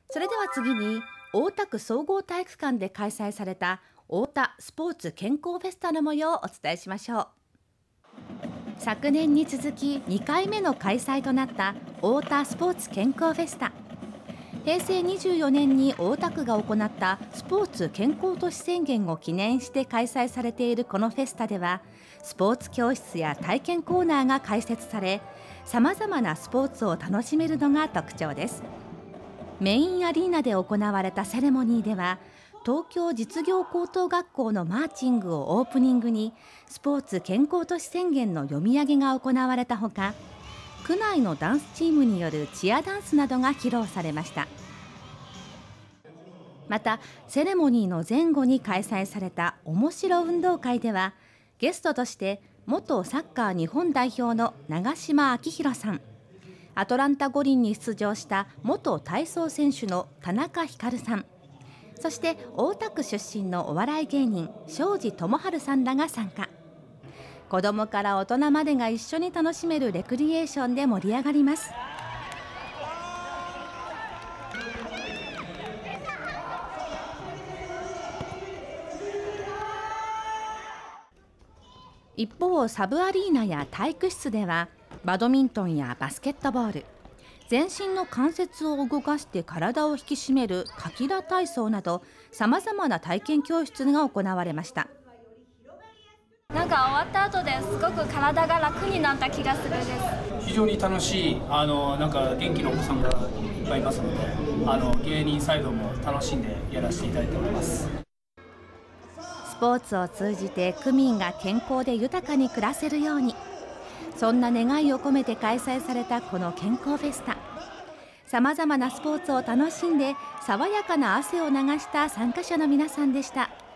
それでは次に大田区総合体育館で開催された太田スポーツ健康フェスタの模様をお伝えしましょう。昨年に続き2回目の開催となった太田スポーツ健康フェスタ。平成24年に大田区が行ったスポーツ健康都市宣言を記念して開催されているこのフェスタでは、スポーツ教室や体験コーナーが開設され、さまざまなスポーツを楽しめるのが特徴です。メインアリーナで行われたセレモニーでは、東京実業高等学校のマーチングをオープニングにスポーツ健康都市宣言の読み上げが行われたほか、区内のダンスチームによるチアダンスなどが披露されました。またセレモニーの前後に開催されたおもしろ運動会では、ゲストとして元サッカー日本代表の長嶋昭宏さん、アトランタ五輪に出場した元体操選手の田中光さん、そして大田区出身のお笑い芸人庄司智春さんらが参加。子どもから大人までが一緒に楽しめるレクリエーションで盛り上がります。一方、サブアリーナや体育室ではバドミントンやバスケットボール、全身の関節を動かして体を引き締めるかきら体操など、さまざまな体験教室が行われました。 なんか終わった後ですごく体が楽になった気がするです。 非常に楽しい、なんか元気なお子さんがいっぱいいますので、芸人サイドも楽しんでやらせていただいております。 スポーツを通じて区民が健康で豊かに暮らせるように、そんな願いを込めて開催されたこの健康フェスタ。さまざまなスポーツを楽しんで爽やかな汗を流した参加者の皆さんでした。